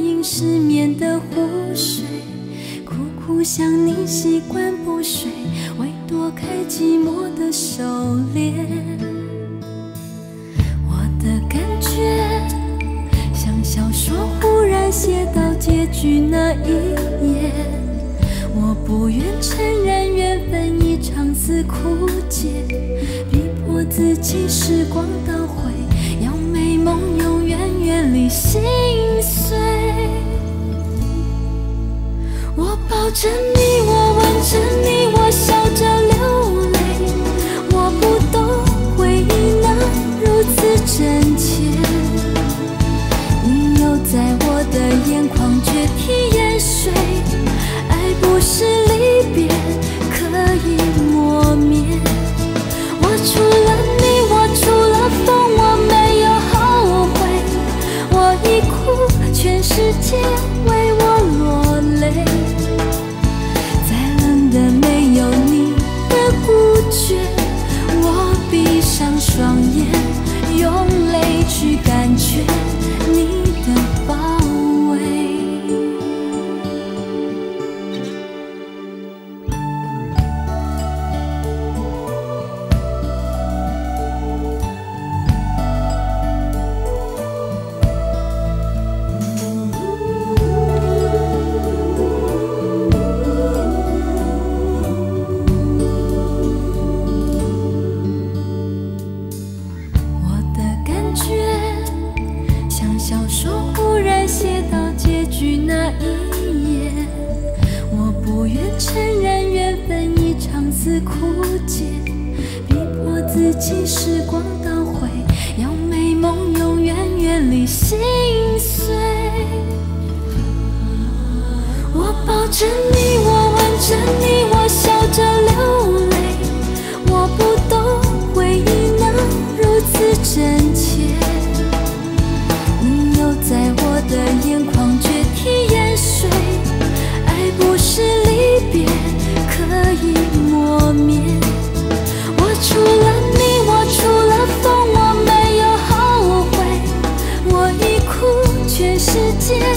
饮失眠的湖水，苦苦想你习惯不睡，为躲开寂寞的手链。我的感觉像小说忽然写到结局那一页，我不愿承认缘分已长此枯竭，逼迫自己时光倒回，要美梦永远远离心碎。我抱着你，我吻着你，我笑着流泪，我不懂回忆那如此真切，你又在我的眼眶决堤淹水，爱不是离别可以磨灭。我除了你，我除了风，我没有后悔，我已哭，全世界为我落泪，再冷的没有你的孤绝，我闭上双眼，用泪去感觉你的包围。小说忽然写到结局那一页，我不愿承认缘分已长此枯竭，逼迫自己时光倒回，要美梦永远远离心碎。我抱着你，我吻着你，我笑着流泪，我不懂回忆那如此真切，在我的眼眶决堤淹水，爱不是离别可以磨灭。我除了你，我除了风，我没有后悔，我已哭，全世界